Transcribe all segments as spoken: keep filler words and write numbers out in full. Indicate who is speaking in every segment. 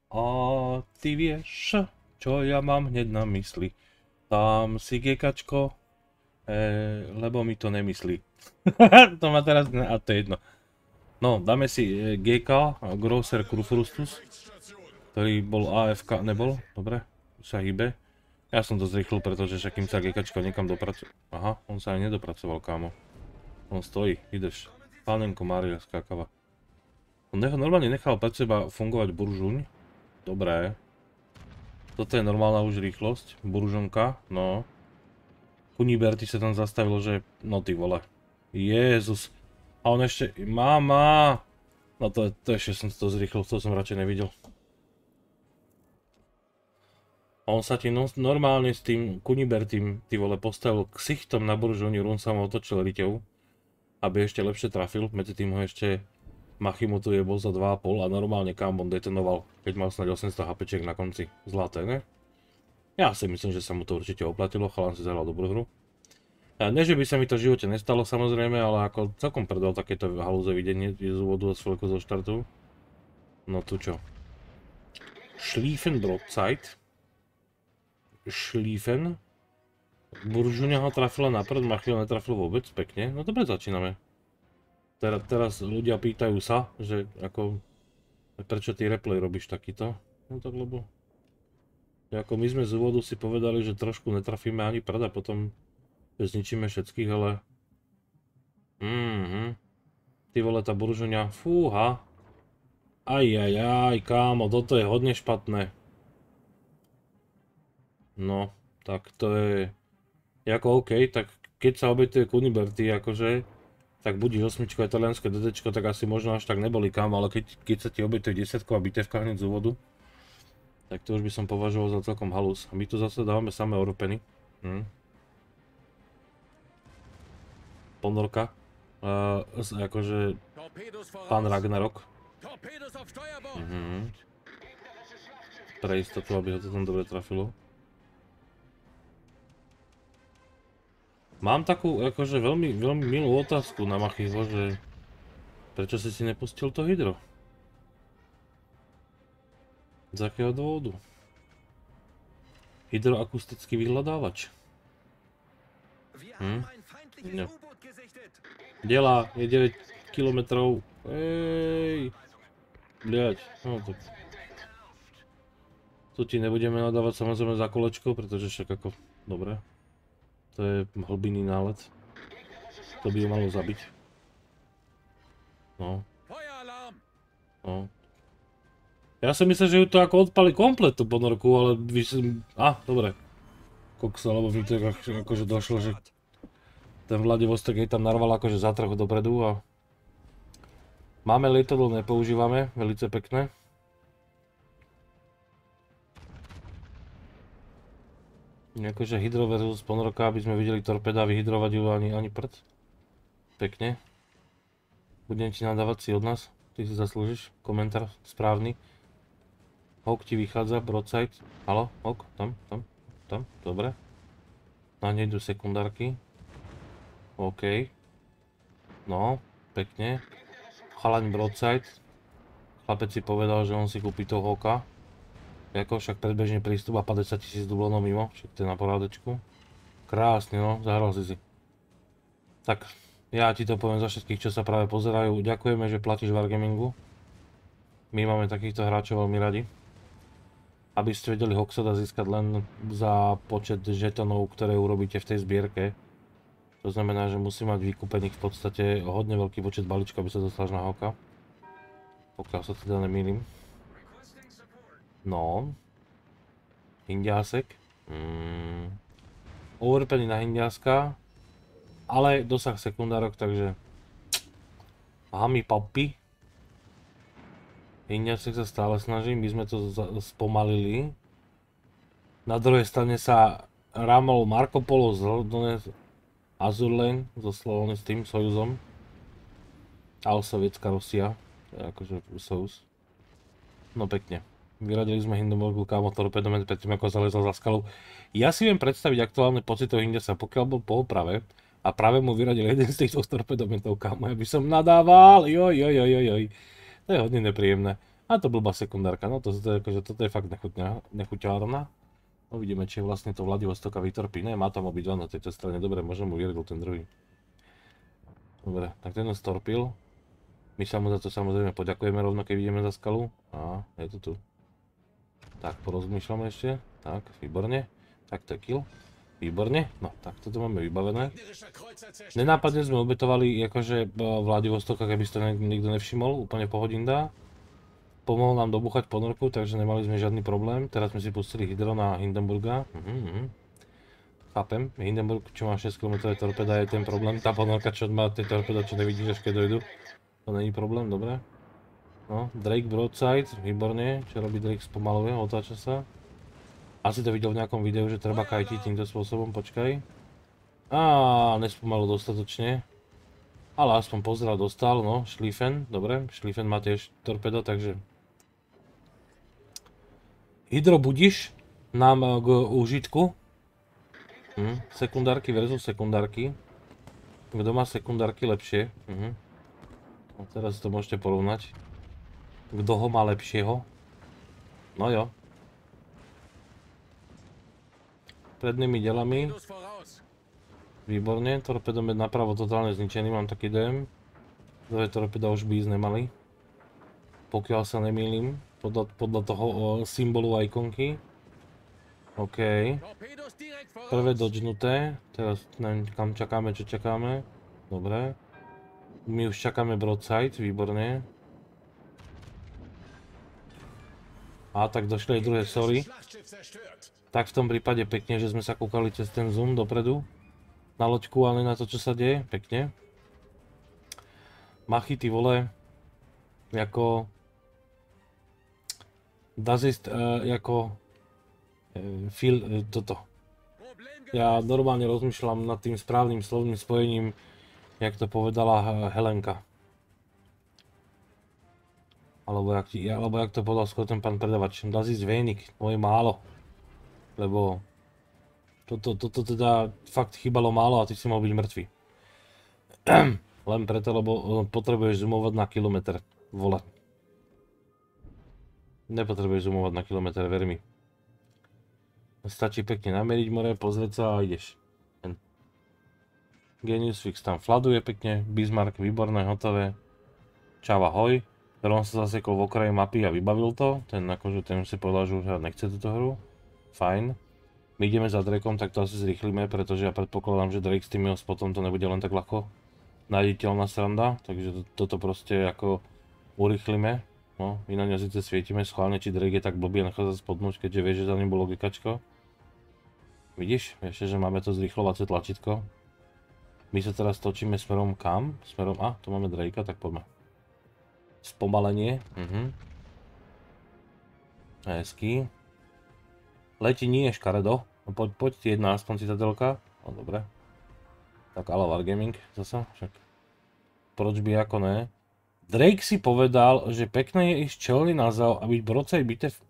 Speaker 1: A ty vieš, čo ja mám hneď na mysli. Dám si GKčko, e, lebo mi to nemyslí. To má teraz, a to je jedno. No, dáme si e, G K, Grosser Kurfrustus, ktorý bol A F K, nebol? Dobre, sa hýbe. Ja som to zrýchlil, pretože však kým sa GKčko niekam dopracuje. Aha, on sa aj nedopracoval, kámo. On stojí, ideš. Pánenko Mária skákava. On normálne nechal pred seba fungovať buržuň. Dobré. Toto je normálna už rýchlosť. Buržonka, no. Kuniberti sa tam zastavilo, že... No ty vole. Jezus. A on ešte... Mama! No to, to ešte som to zrýchlil, to som radšej nevidel. A on sa ti no, normálne s tým Kunibertim, ty vole, postavil ksichtom na buržoni, Rún sa mu otočil riťou, aby ešte lepšie trafil, medzi tým ho ešte Machimutu je bol za dva a pol a normálne Kambon detonoval, keď mal snáď osemsto hapečiek na konci. Zlaté, ne? Ja si myslím, že sa mu to určite oplatilo, chalan si zahral dobrú hru. A ne, že by sa mi to v živote nestalo samozrejme, ale ako celkom predal takéto halúze videnie z úvodu a z zo štartu. No tu čo? Schlieffen Broadside. Schlieffen. Buržuňa ho trafila naprd, Machil netrafil vôbec, pekne. No dobre, začíname. Teraz, teraz ľudia pýtajú sa, že ako... Prečo ty replay robíš takýto? No tak lebo... Ako my sme z úvodu si povedali, že trošku netrafíme ani prd a potom zničíme všetkých, ale... Mhm. Ty vole, tá buržuňa, fúha. Ajajaj, kámo, toto je hodne špatné. No, tak to je... Jako OK, tak keď sa obetuje Kuniberti, akože... Tak budíš osmičko a talianské DDčko, tak asi možno až tak neboli kámo, ale keď, keď sa ti obetuje desiatková bitevka hneď z úvodu, tak to už by som považoval za celkom halus. A my tu zase dávame samé Europeny. Hm. Ponorka. Uh, akože... Pán Ragnarok. Mhm. Pre istotu, aby ho to tam dobre trafilo. Mám takú, akože veľmi, veľmi milú otázku na Machyho, že... Prečo si si nepustil to hydro? Z akého dôvodu? Hydroakustický vyhľadávač. Hm? No. Delá, je deväť kilometrov. Ej. Bliať, no tak. Tu ti nebudeme nadávať samozrejme za kolečko, pretože však ako... Dobre. To je hlbinný nálet. To by ju malo zabiť. No. No. Ja som myslel, že ju to ako odpali komplet tú ponorku, ale vy si... Á, dobre. Koksa, lebo mi to akože došlo, že... Ten Vladivostok jej tam narval akože za trochu dopredu a... Máme lietadlo, nepoužívame, velice pekné. Akože hydro versus ponorka, aby sme videli torpeda, vyhydrovať ju ani, ani prd. Pekne. Budem ti nadávať si od nás, ty si zaslúžiš komentár správny. Hawk ti vychádza, broadside. Halo, Hawk, tam, tam, tam, dobre. Na nej idú sekundárky. OK. No, pekne. Chalaň broadside. Chlapec si povedal, že on si kúpi toho Hawka. Jako však predbežný prístup a päťdesiat tisíc dublónov mimo, však to je na porádečku. Krásne no, zahral si si. Tak, ja ti to poviem za všetkých, čo sa práve pozerajú. Ďakujeme, že platíš Wargamingu. My máme takýchto hráčov veľmi radi. Aby ste vedeli, Hawk sa dá získať len za počet žetonov, ktoré urobíte v tej zbierke. To znamená, že musí mať vykúpených v podstate hodne veľký počet balíčkov, aby sa dostal na Hawka. Pokiaľ sa teda nemýlim. No. Hindiásek. Mm. Overpenny na Hindiáska. Ale dosah sekundárok, takže... Hami papi. Hindiásek sa stále snaží, my sme to spomalili. Na druhej strane sa rámol Marco Polo z Azur Lane, so Slovene s tým Sojuzom. Ale sovietská Rusia. Akože Sojuz. No pekne. Vyradili sme Hindenburgu, kámo, torpedomet predtým, ako zalezol za skalu. Ja si viem predstaviť aktuálne pocity Hindiasa, pokiaľ bol po oprave a práve mu vyradil jeden z týchto torpedometov, kámo, ja by som nadával, joj, joj, joj, joj. To je hodne nepríjemné. A to blbá sekundárka, no to, to, je, akože, toto je fakt nechuťárna. Uvidíme, či vlastne to Vladivostoka vytorpí. Ne, má tam obidva na tejto strane, dobre, môžem mu vyrgol ten druhý. Dobre, tak ten ho storpil. My sa mu za to samozrejme poďakujeme rovno, keď vidíme za skalu. A, je to tu. Tak, porozmýšľame ešte. Tak, výborne. Tak, to je kill. Výborne. No, tak toto máme vybavené. Nenápadne sme obetovali akože Vladivostoka, keby si to nikto nevšimol, úplne pohodinda. Pomohol nám dobuchať ponorku, takže nemali sme žiadny problém. Teraz sme si pustili hydro na Hindenburga. Mhm, mhm. Chápem, Hindenburg, čo má šesť kilometrov torpeda, je ten problém. Tá ponorka, čo má tie torpeda, čo nevidíš, až keď dojdu. To není problém, dobre. No, Drake broadside, výborne. Čo robí Drake, spomaluje, otáča sa. Asi to videl v nejakom videu, že treba kajtiť týmto spôsobom, počkaj. Á, nespomalil dostatočne. Ale aspoň pozrel, dostal, no, Schlieffen, dobre. Schlieffen má tiež torpedo, takže... Hydro budíš nám k užitku. Hm, sekundárky versus sekundárky. Kto má sekundárky lepšie? Mhm. No, teraz to môžete porovnať. Kto ho má lepšieho? No jo. Prednými delami. Výborne, torpedomet napravo totálne zničený, mám taký dojem. Dve torpeda už by ísť nemali. Pokiaľ sa nemýlim, podľa, podľa toho o, symbolu ikonky. OK. Prvé dodžnuté, teraz neviem, kam čakáme, čo čakáme. Dobre. My už čakáme broadside, výborne. A tak došli aj druhé, sorry. Tak v tom prípade pekne, že sme sa kúkali cez ten zoom dopredu. Na loďku, ale na to, čo sa deje, pekne. Machy, ty vole, jako... Dazist, uh, jako... Uh, feel, uh, toto. Ja normálne rozmýšľam nad tým správnym slovným spojením, jak to povedala Helenka. Alebo jak, alebo jak to povedal skôr ten pán predavač. Dazist wenig, moje málo. Lebo... Toto, toto teda fakt chýbalo málo a ty si mal byť mŕtvý. Len preto, lebo potrebuješ zoomovať na kilometr. Vole. Nepotrebuješ zoomovať na kilometr, ver mi. Stačí pekne nameriť more, pozrieť sa a ideš. Genius Fix tam fladuje pekne, Bismarck výborné, hotové. Čau ahoj. On sa zasekol v okraji mapy a vybavil to. Ten akože ten si povedal, že už nechce túto hru. Fajn. My ideme za Drakeom, tak to asi zrýchlime, pretože ja predpokladám, že Drake s tým jeho spotom to nebude len tak ľahko nájditeľná sranda, takže to, toto proste ako urýchlime. No, my na ňa síce svietime schválne, či Drake je tak blbý a nechá sa spodnúť, keďže vieš, že za ním bolo gekačko. Vidíš? Vieš, že máme to zrýchlovacie tlačítko. My sa teraz točíme smerom kam? Smerom, a, tu máme Drakea, tak poďme. Spomalenie, mhm. Hezky. Letí nie je škaredo. No poď, poď ti jedna aspoň citadelka. No dobre. Tak ale Wargaming zasa, však. Proč by ako ne? Drake si povedal, že pekné je ísť čelný na zau a byť brodside bitev.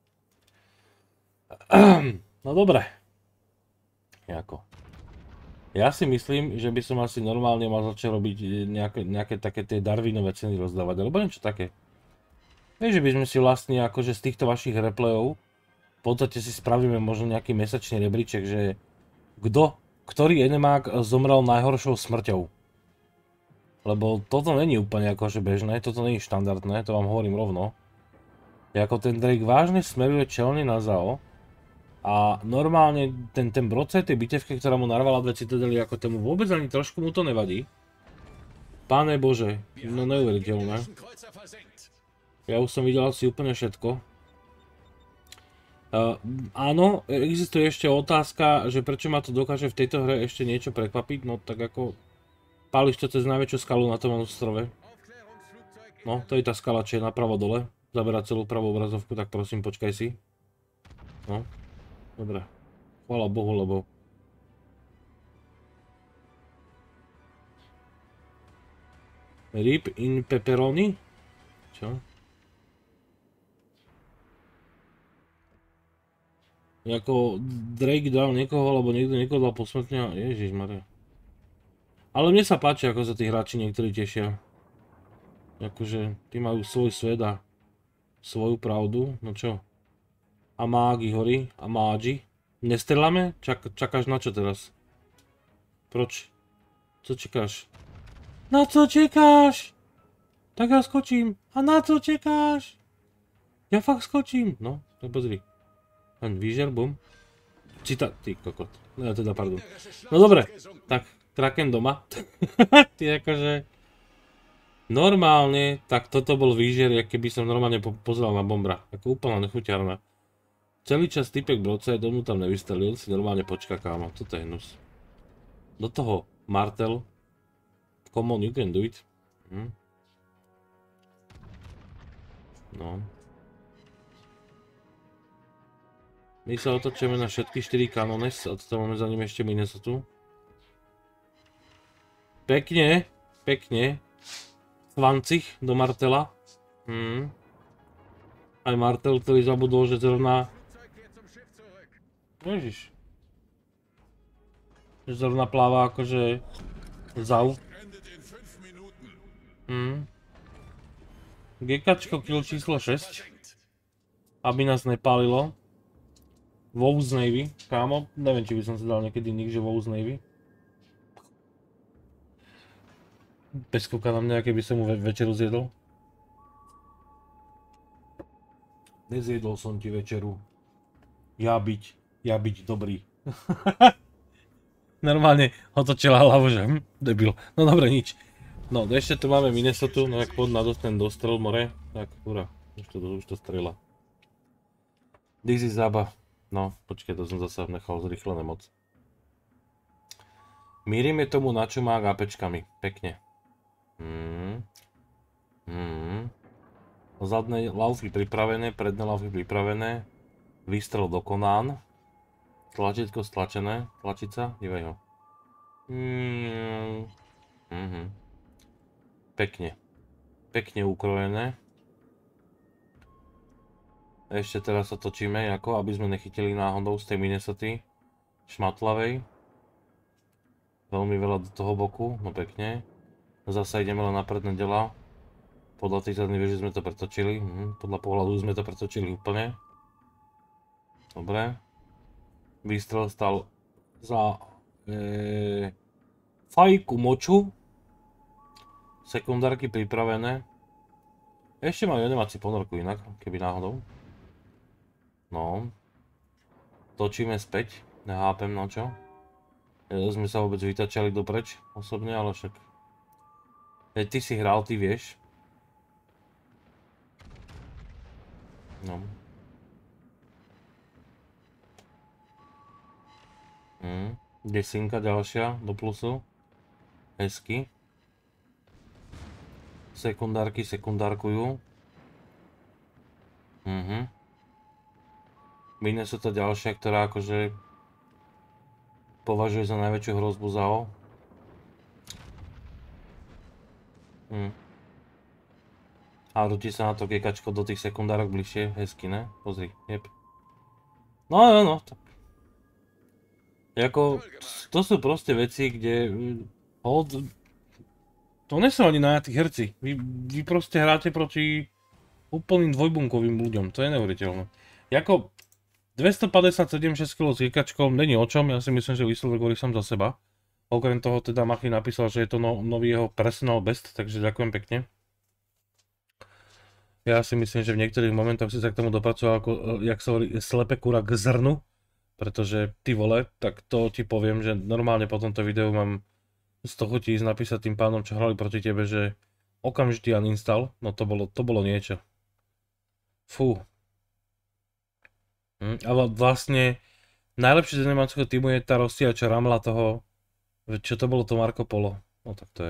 Speaker 1: No dobre. Jako. Ja si myslím, že by som asi normálne mal začať robiť nejaké, nejaké také tie Darwinové ceny rozdávať, alebo niečo také. Vieš, že by sme si vlastne akože z týchto vašich replayov v podstate si spravíme možno nejaký mesačný rebríček, že kto, ktorý enemák zomrel najhoršou smrťou. Lebo toto není úplne akože bežné, toto není štandardné, to vám hovorím rovno. Jako ten Drake vážne smeruje čelne na zao a normálne ten, ten brodside tej bitevke, ktorá mu narvala dve citadely, ako tomu vôbec ani trošku mu to nevadí. Pane Bože, no neuveriteľné. Ja už som videl asi úplne všetko. Uh, áno, existuje ešte otázka, že prečo ma to dokáže v tejto hre ešte niečo prekvapiť, no tak ako páliš to cez najväčšiu skalu na tom ostrove. No, to je tá skala, čo je napravo dole, zaberá celú pravú obrazovku, tak prosím počkaj si. No, dobre, chvála Bohu, lebo... Rip in pepperoni? Čo? Jako Drake dal niekoho, alebo niekto niekoho dal posmrtne, ježišmaria. Ale mne sa páči, ako sa tí hráči niektorí tešia. Akože, tí majú svoj svet a svoju pravdu. No čo? Amági horí, Amági. Nestrelame? Čak, čakáš na čo teraz? Proč? Co čekáš? Na co čekáš? Tak ja skočím. A na co čekáš? Ja fakt skočím. No, tak pozri. Len výžer, bum. Cita, ty kokot. No teda, pardon. No dobre, tak Kraken doma. Ty akože... Normálne, tak toto bol výžer, jak keby som normálne po pozeral na bombra. Ako úplná nechuťarná. Celý čas typek broce, domu tam nevystrelil, si normálne počka, kámo. Toto je hnus. Do toho Martel. Come on, you can do it. Hm. No. My sa otočíme na všetky štyri kanones a toto máme za ním ešte Minnesotu. Pekne, pekne. Svancich do Martela. Hm. Aj Martel, ktorý zabudol, že zrovna... Ježiš. Že zrovna pláva akože... Zau. Hm. GKčko kill číslo šesť. Aby nás nepálilo. WoW's Navy. Kámo, neviem, či by som si dal niekedy nick, že WoW's Navy. Bez kúka na mňa, keby som mu ve večeru zjedol. Nezjedol som ti večeru. Ja byť, ja byť dobrý. Normálne otočila hlavu, že hm, debil. No dobre, nič. No, ešte tu máme Minnesotu, no jak pod na ten dostrel more. Tak, hurá, už to, už to strela. This is zába. No, počkej, to som zase nechal zrýchlené moc. Mírime tomu na čumák APčkami, pekne. Hmm. Hmm. Zadné laufy pripravené, predné laufy pripravené. Výstrel dokonán. Tlačítko stlačené, tlačica, dívej ho. Hmm. Mhm. Pekne. Pekne ukrojené. Ešte teraz sa točíme, ako aby sme nechytili náhodou z tej Minnesoty šmatlavej. Veľmi veľa do toho boku, no pekne. Zasa ideme len na predné dela. Podľa tých zadných veží sme to pretočili. Hm, podľa pohľadu sme to pretočili úplne. Dobre. Výstrel stal za e, fajku moču. Sekundárky pripravené. Ešte majú animáciu ponorku inak, keby náhodou. No. Točíme späť. Nechápem na čo. Ja sme sa vôbec vytačali dopreč osobne, ale však... Keď ty si hral, ty vieš. No. Hm. Desinka ďalšia do plusu. Hezky. Sekundárky sekundárkujú. Mhm. Minnesota ďalšia, ktorá akože považuje za najväčšiu hrozbu za o. Hm. A rúti sa na to GKčko do tých sekundárok bližšie, hezky, ne? Pozri, jeb. No, no, no, tak. Jako, to sú proste veci, kde... Hold... To nie sú ani najatí herci. Vy, vy proste hráte proti úplným dvojbunkovým ľuďom, to je neuveriteľné. Jako, dvestopäťdesiatsedem šesť kilogramov s GKčkom není o čom, ja si myslím, že výsledok hovorí sám za seba. Okrem toho teda Machy napísal, že je to no, nový jeho personal best, takže ďakujem pekne. Ja si myslím, že v niektorých momentoch si sa k tomu dopracoval, ako, jak sa hovorí, slepe kura k zrnu. Pretože ty vole, tak to ti poviem, že normálne po tomto videu mám sto chutí ísť napísať tým pánom, čo hrali proti tebe, že okamžitý uninstall, no to bolo, to bolo niečo. Fú. Hm, ale vlastne najlepšie z nemeckého týmu je tá rozstíhača ramla toho, čo to bolo to Marco Polo. No tak to je.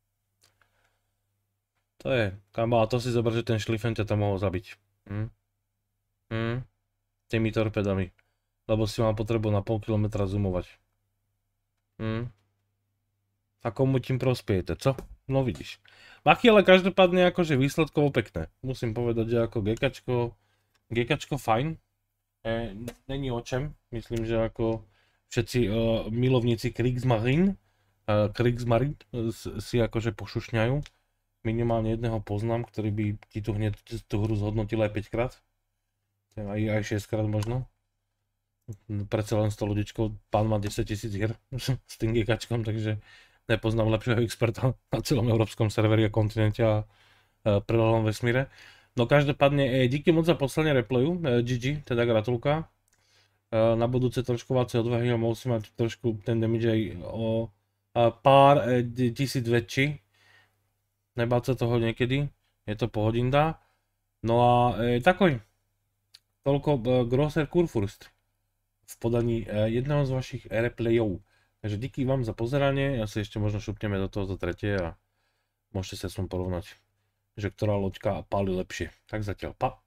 Speaker 1: To je, kámo, a to si zober, že ten šlifen ťa to mohol zabiť. Hm? Hm? Tými torpedami. Lebo si mal potrebu na pol kilometra zoomovať. Hm? A komu tým prospiejete, co? No vidíš. Machy, ale každopádne akože výsledkovo pekné. Musím povedať, že ako GKčko, GKčko fajn. E, není o čem. Myslím, že ako všetci uh, milovníci Kriegsmarine, uh, Kriegsmarine si akože pošušňajú. minimálne jedného poznám, ktorý by ti tu hneď tú hru zhodnotil aj päť krát. Aj, aj šesť krát možno. Predsa len sto ľudičkov, pán má desaťtisíc hier s tým gigačkom, takže nepoznám lepšieho experta na celom európskom serveri a kontinente a prilehlom vesmíre. No každopádne, díky moc za poslanie replayu, gé gé, teda gratulka. Na budúce trošku viacej odvahy a mohol si mať trošku ten damage aj o pár tisíc väčší. Nebáť sa toho niekedy, je to pohodinda. No a e, takoj, toľko e, Grosser Kurfürst v podaní e, jedného z vašich replayov. Takže díky vám za pozeranie, ja si ešte možno šupneme do toho za tretie a môžete sa s tom porovnať, že ktorá loďka páli lepšie. Tak zatiaľ, pa.